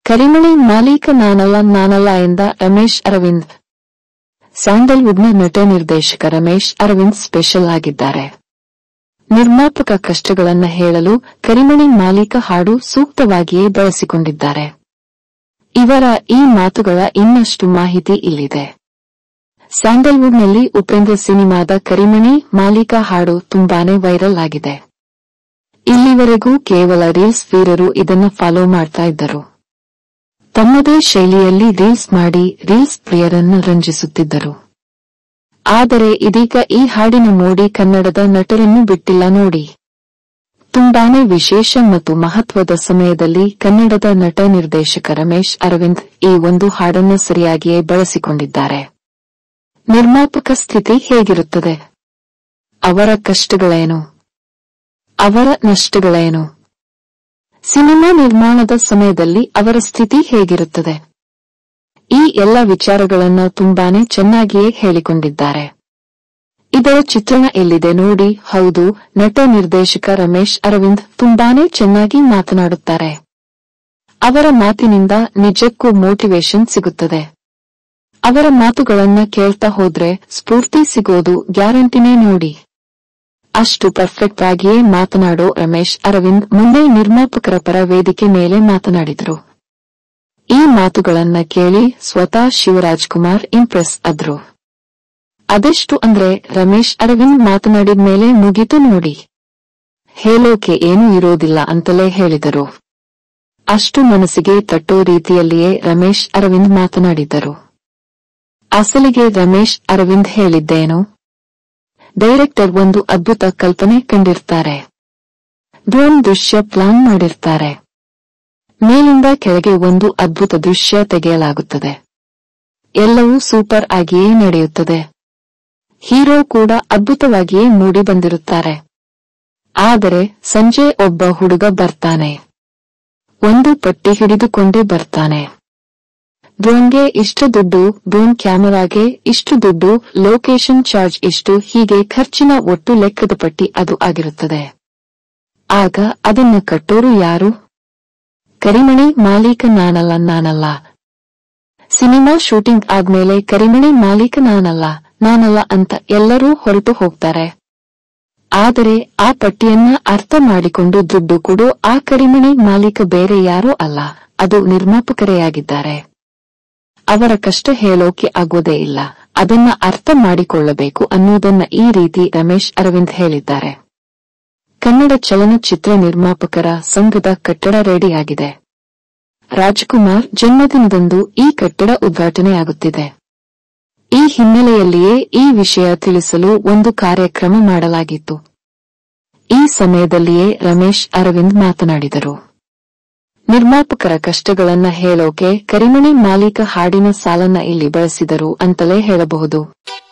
ಕರಿಮಣಿ ಮಾಲೀಕ ನಾನಲ್ಲ ಎಂದ ರಮೇಶ್ ಅರವಿಂದ್. ಸ್ಯಾಂಡಲ್ವುಡ್ನ ನಟ ನಿರ್ದೇಶಕ ರಮೇಶ್ ಅರವಿಂದ್ ಸ್ಪೆಷಲ್ ಆಗಿದ್ದಾರೆ. ನಿರ್ಮಾಪಕ ಕಷ್ಟಗಳನ್ನ ಹೇಳಲು ಕರಿಮಣಿ ಮಾಲೀಕ ಹಾಡು ಸೂಕ್ತವಾಗಿಯೇ ಬಳಸಿಕೊಂಡಿದ್ದಾರೆ. ಇವರ ಈ ಮಾತುಗಳ ಇನ್ನಷ್ಟು ಮಾಹಿತಿ ಇಲ್ಲಿದೆ. ಸ್ಯಾಂಡಲ್ವುಡ್ನಲ್ಲಿ ಉಪೇಂದ್ರ ಸಿನಿಮಾದ ಕರಿಮಣಿ ಮಾಲೀಕ ಹಾಡು ತುಂಬಾನೇ ವೈರಲ್ ಆಗಿದೆ. ಇಲ್ಲಿವರೆಗೂ ಕೇವಲ ರೀಲ್ಸ್ ವೀರರು ಇದನ್ನ ಫಾಲೋ ಮಾಡ್ತಾ ಇದ್ದರು. ತಮ್ಮದೇ ಶೈಲಿಯಲ್ಲಿ ರೀಲ್ಸ್ ಮಾಡಿ ರೀಲ್ಸ್ ಪ್ರಿಯರನ್ನು ರಂಜಿಸುತ್ತಿದ್ದರು. ಆದರೆ ಇದೀಗ ಈ ಹಾಡಿನ ಮೋಡಿ ಕನ್ನಡದ ನಟರನ್ನು ಬಿಟ್ಟಿಲ್ಲ ನೋಡಿ. ತುಂಬಾನೇ ವಿಶೇಷ ಮತ್ತು ಮಹತ್ವದ ಸಮಯದಲ್ಲಿ ಕನ್ನಡದ ನಟ ನಿರ್ದೇಶಕ ರಮೇಶ್ ಅರವಿಂದ್ ಈ ಒಂದು ಹಾಡನ್ನು ಸರಿಯಾಗಿಯೇ ಬಳಸಿಕೊಂಡಿದ್ದಾರೆ. ನಿರ್ಮಾಪಕ ಸ್ಥಿತಿ ಹೇಗಿರುತ್ತದೆ? ಅವರ ಕಷ್ಟಗಳೇನು? ಅವರ ನಷ್ಟಗಳೇನು? ಸಿನಿಮಾ ನಿರ್ಮಾಣದ ಸಮಯದಲ್ಲಿ ಅವರ ಸ್ಥಿತಿ ಹೇಗಿರುತ್ತದೆ? ಈ ಎಲ್ಲ ವಿಚಾರಗಳನ್ನ ತುಂಬಾನೇ ಚೆನ್ನಾಗಿಯೇ ಹೇಳಿಕೊಂಡಿದ್ದಾರೆ. ಇದರ ಚಿತ್ರಣ ಎಲ್ಲಿದೆ ನೋಡಿ. ಹೌದು, ನಟ ನಿರ್ದೇಶಕ ರಮೇಶ್ ಅರವಿಂದ್ ತುಂಬಾನೇ ಚೆನ್ನಾಗಿ ಮಾತನಾಡುತ್ತಾರೆ. ಅವರ ಮಾತಿನಿಂದ ನಿಜಕ್ಕೂ ಮೋಟಿವೇಶನ್ ಸಿಗುತ್ತದೆ. ಅವರ ಮಾತುಗಳನ್ನ ಕೇಳ್ತಾ ಹೋದ್ರೆ ಸ್ಫೂರ್ತಿ ಸಿಗೋದು ಗ್ಯಾರಂಟಿನೇ ನೋಡಿ. ಅಷ್ಟು ಪರ್ಫೆಕ್ಟ್ ಆಗಿಯೇ ಮಾತನಾಡೋ ರಮೇಶ್ ಅರವಿಂದ್ ಮುಂದೆ ನಿರ್ಮಾಪಕರ ಪರ ವೇದಿಕೆ ಮೇಲೆ ಮಾತನಾಡಿದರು. ಈ ಮಾತುಗಳನ್ನ ಕೇಳಿ ಸ್ವತಃ ಶಿವರಾಜ್ಕುಮಾರ್ ಇಂಪ್ರೆಸ್ ಆದ್ರು. ಅದೆಷ್ಟು ಅಂದ್ರೆ ರಮೇಶ್ ಅರವಿಂದ್ ಮಾತನಾಡಿದ ಮೇಲೆ ಮುಗಿತು ನೋಡಿ, ಹೇಳೋಕೆ ಏನೂ ಇರೋದಿಲ್ಲ ಅಂತಲೇ ಹೇಳಿದರು. ಅಷ್ಟು ಮನಸ್ಸಿಗೆ ತಟ್ಟೋ ರೀತಿಯಲ್ಲಿಯೇ ರಮೇಶ್ ಅರವಿಂದ್ ಮಾತನಾಡಿದ್ದರು. ಅಸಲಿಗೆ ರಮೇಶ್ ಅರವಿಂದ್ ಹೇಳಿದ್ದೇನು? ಡೈರೆಕ್ಟರ್ ಒಂದು ಅದ್ಭುತ ಕಲ್ಪನೆ ಕಂಡಿರ್ತಾರೆ. ಡ್ರೋನ್ ದೃಶ್ಯ ಪ್ಲಾನ್ ಮಾಡಿರ್ತಾರೆ. ಮೇಲಿಂದ ಕೆಳಗೆ ಒಂದು ಅದ್ಭುತ ದೃಶ್ಯ ತೆಗೆಯಲಾಗುತ್ತದೆ. ಎಲ್ಲವೂ ಸೂಪರ್ ಆಗಿಯೇ ನಡೆಯುತ್ತದೆ. ಹೀರೋ ಕೂಡ ಅದ್ಭುತವಾಗಿಯೇ ಮೂಡಿ ಬಂದಿರುತ್ತಾರೆ. ಆದರೆ ಸಂಜೆ ಒಬ್ಬ ಹುಡುಗ ಬರ್ತಾನೆ. ಒಂದು ಪಟ್ಟಿ ಹಿಡಿದುಕೊಂಡೇ ಬರ್ತಾನೆ. ಡ್ರೋನ್ಗೆ ಇಷ್ಟು ದುಡ್ಡು, ಡ್ರೋನ್ ಕ್ಯಾಮೆರಾಗೆ ಇಷ್ಟು ದುಡ್ಡು, ಲೊಕೇಶನ್ ಚಾರ್ಜ್ ಇಷ್ಟು, ಹೀಗೆ ಖರ್ಚಿನ ಒಟ್ಟು ಲೆಕ್ಕದ ಪಟ್ಟಿ ಅದು ಆಗಿರುತ್ತದೆ. ಆಗ ಅದನ್ನ ಕಟ್ಟೋರು ಯಾರು? ಕರಿಮಣಿ ಮಾಲೀಕ ನಾನಲ್ಲ. ಸಿನಿಮಾ ಶೂಟಿಂಗ್ ಆದ್ಮೇಲೆ ಕರಿಮಣಿ ಮಾಲೀಕ ನಾನಲ್ಲ ಅಂತ ಎಲ್ಲರೂ ಹೊರಟು ಹೋಗ್ತಾರೆ. ಆದರೆ ಆ ಪಟ್ಟಿಯನ್ನ ಅರ್ಥ ಮಾಡಿಕೊಂಡು ದುಡ್ಡು ಕೊಡೋ ಆ ಕರಿಮಣಿ ಮಾಲೀಕ ಬೇರೆ ಯಾರೂ ಅಲ್ಲ, ಅದು ನಿರ್ಮಾಪಕರೇ ಆಗಿದ್ದಾರೆ. ಅವರ ಕಷ್ಟ ಹೇಳೋಕೆ ಆಗೋದೇ ಇಲ್ಲ, ಅದನ್ನ ಅರ್ಥ ಮಾಡಿಕೊಳ್ಳಬೇಕು ಅನ್ನೋದನ್ನ ಈ ರೀತಿ ರಮೇಶ್ ಅರವಿಂದ್ ಹೇಳಿದ್ದಾರೆ. ಕನ್ನಡ ಚಲನಚಿತ್ರ ನಿರ್ಮಾಪಕರ ಸಂಘದ ಕಟ್ಟಡ ರೆಡಿಯಾಗಿದೆ. ರಾಜ್ಕುಮಾರ್ ಜನ್ಮದಿನದಂದು ಈ ಕಟ್ಟಡ ಉದ್ಘಾಟನೆಯಾಗುತ್ತಿದೆ. ಈ ಹಿನ್ನೆಲೆಯಲ್ಲಿಯೇ ಈ ವಿಷಯ ತಿಳಿಸಲು ಒಂದು ಕಾರ್ಯಕ್ರಮ ಮಾಡಲಾಗಿತ್ತು. ಈ ಸಮಯದಲ್ಲಿಯೇ ರಮೇಶ್ ಅರವಿಂದ್ ಮಾತನಾಡಿದರು. ನಿರ್ಮಾಪಕರ ಕಷ್ಟಗಳನ್ನ ಹೇಳೋಕೆ ಕರಿಮಣಿ ಮಾಲೀಕ ಹಾಡಿನ ಸಾಲನ್ನ ಇಲ್ಲಿ ಬಳಸಿದರು ಅಂತಲೇ ಹೇಳಬಹುದು.